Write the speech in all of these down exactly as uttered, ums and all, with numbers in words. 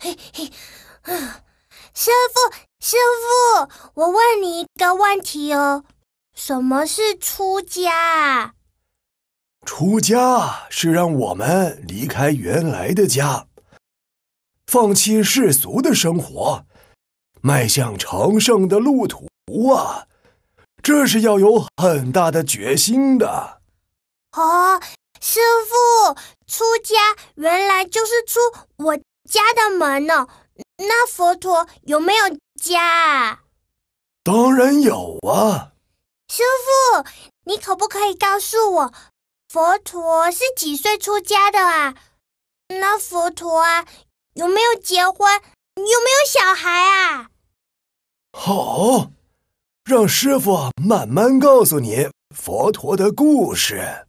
嘿嘿，啊，师父，师父，我问你一个问题哦，什么是出家啊？ 出家是让我们离开原来的家，放弃世俗的生活，迈向成圣的路途啊！这是要有很大的决心的。 哦，师父，出家原来就是出我家的门呢。那佛陀有没有家啊？ 当然有啊。 师父，你可不可以告诉我，佛陀是几岁出家的啊？那佛陀啊，有没有结婚？有没有小孩啊？ 好，让师父慢慢告诉你佛陀的故事。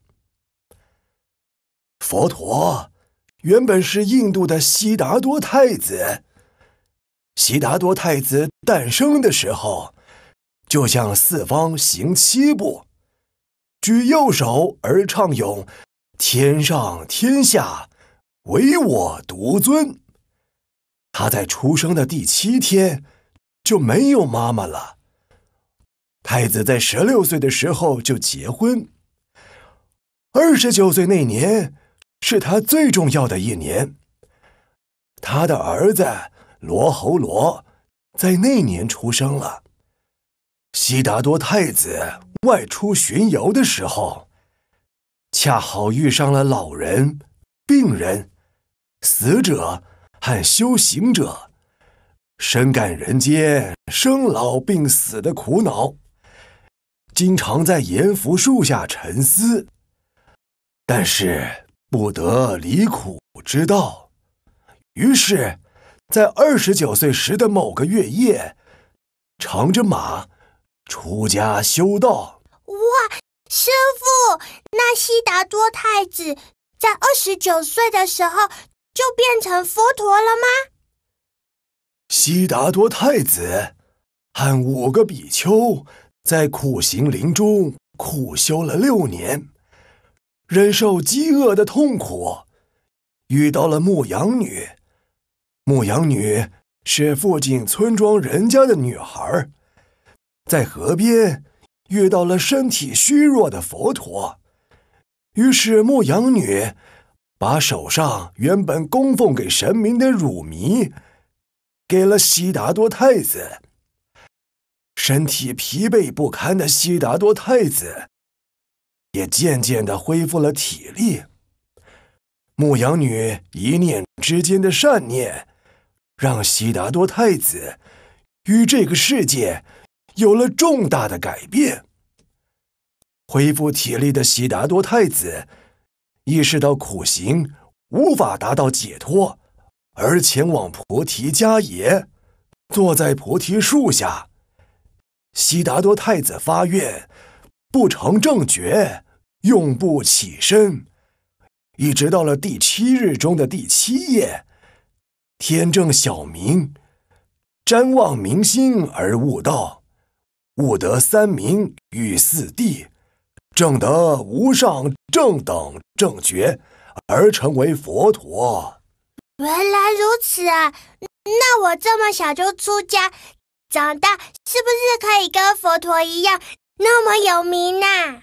佛陀原本是印度的悉达多太子。悉达多太子诞生的时候，就向四方行七步，举右手而唱咏天上天下，唯我独尊。他在出生的第七天就没有妈妈了。太子在十六岁的时候就结婚。二十九岁那年是他最重要的一年。他的儿子罗侯罗在那年出生了。悉达多太子外出巡游的时候，恰好遇上了老人、病人、死者和修行者，深感人间生老病死的苦恼，经常在阎浮树下沉思，但是不得离苦之道。于是在二十九岁时的某个月夜，乘着马出家修道。 哇，师父，那悉达多太子在二十九岁的时候就变成佛陀了吗？ 悉达多太子和五个比丘在苦行林中苦修了六年，忍受饥饿的痛苦，遇到了牧羊女。牧羊女是附近村庄人家的女孩，在河边遇到了身体虚弱的佛陀，于是牧羊女把手上原本供奉给神明的乳糜给了悉达多太子。身体疲惫不堪的悉达多太子也渐渐地恢复了体力。牧羊女一念之间的善念，让悉达多太子与这个世界有了重大的改变。恢复体力的悉达多太子意识到苦行无法达到解脱，而前往菩提迦耶，坐在菩提树下。悉达多太子发愿，不成正觉，永不起身。一直到了第七日中的第七夜，天正晓明，瞻望明星而悟道，悟得三明与四谛，证得无上正等正觉，而成为佛陀。 原来如此啊！那我这么小就出家，长大是不是可以跟佛陀一样那么有名啊？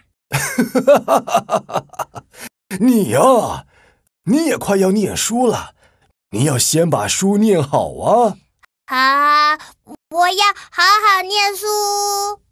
你呀、啊，你也快要念书了，你要先把书念好啊。 好，我要好好念书。